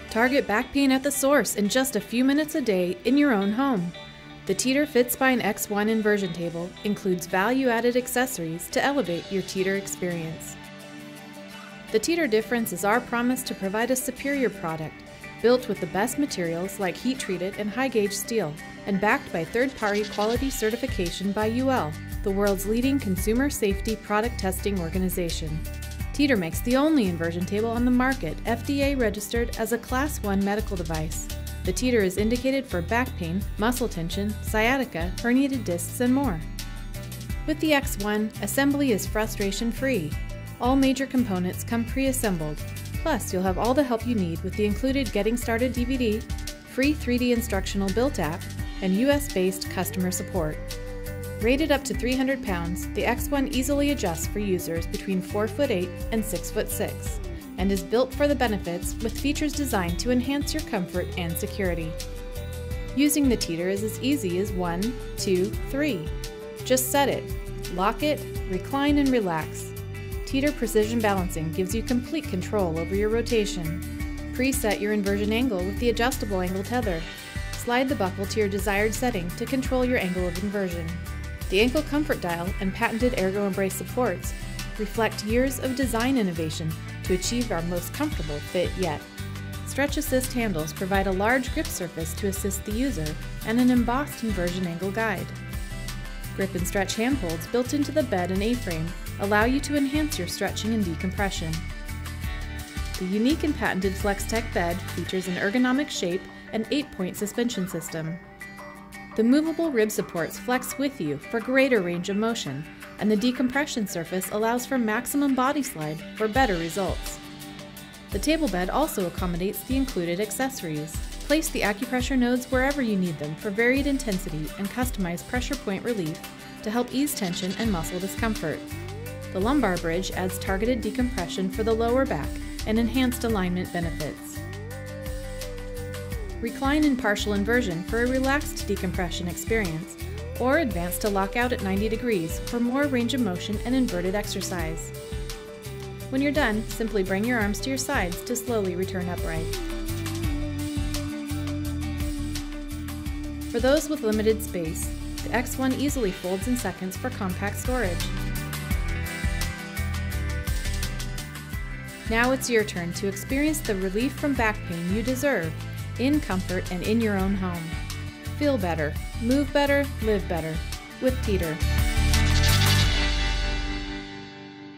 Target back pain at the source in just a few minutes a day in your own home. The Teeter FitSpine X1 inversion table includes value-added accessories to elevate your teeter experience. The Teeter difference is our promise to provide a superior product, built with the best materials like heat-treated and high-gauge steel, and backed by third-party quality certification by UL, the world's leading consumer safety product testing organization. Teeter makes the only inversion table on the market FDA registered as a Class 1 medical device. The Teeter is indicated for back pain, muscle tension, sciatica, herniated discs, and more. With the X1, assembly is frustration-free. All major components come pre-assembled. Plus, you'll have all the help you need with the included Getting Started DVD, free 3D instructional built app, and US-based customer support. Rated up to 300 pounds, the X1 easily adjusts for users between 4'8" and 6'6", and is built for the benefits with features designed to enhance your comfort and security. Using the Teeter is as easy as 1, 2, 3. Just set it, lock it, recline and relax. Teeter Precision Balancing gives you complete control over your rotation. Preset your inversion angle with the adjustable angle tether. Slide the buckle to your desired setting to control your angle of inversion. The ankle comfort dial and patented Ergo Embrace supports reflect years of design innovation to achieve our most comfortable fit yet. Stretch Assist handles provide a large grip surface to assist the user and an embossed inversion angle guide. Grip and stretch handholds built into the bed and A-frame allow you to enhance your stretching and decompression. The unique and patented FlexTech bed features an ergonomic shape and 8-point suspension system. The movable rib supports flex with you for greater range of motion, and the decompression surface allows for maximum body slide for better results. The table bed also accommodates the included accessories. Place the acupressure nodes wherever you need them for varied intensity and customized pressure point relief to help ease tension and muscle discomfort. The lumbar bridge adds targeted decompression for the lower back and enhanced alignment benefits. Recline in partial inversion for a relaxed decompression experience, or advance to lockout at 90 degrees for more range of motion and inverted exercise. When you're done, simply bring your arms to your sides to slowly return upright. For those with limited space, the X1 easily folds in seconds for compact storage. Now it's your turn to experience the relief from back pain you deserve, in comfort and in your own home. Feel better, move better, live better with Teeter.